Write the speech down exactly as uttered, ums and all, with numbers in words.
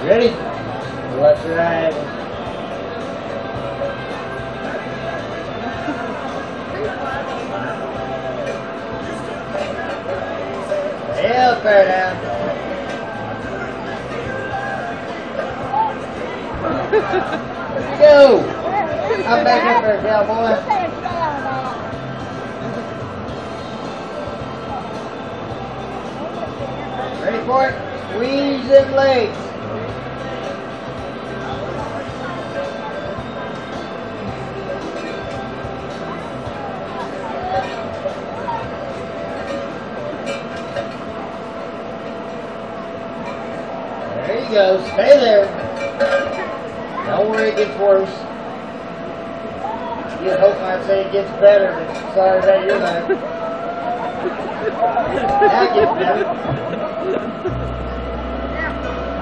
Ready? Left right. Yeah, fair down. There you go. I'm back up there, cowboy. Ready for it? Squeeze them legs. There you go. Stay there. Don't worry it gets worse. You'd hope I'd say it gets better, but sorry about your luck. Now it gets better.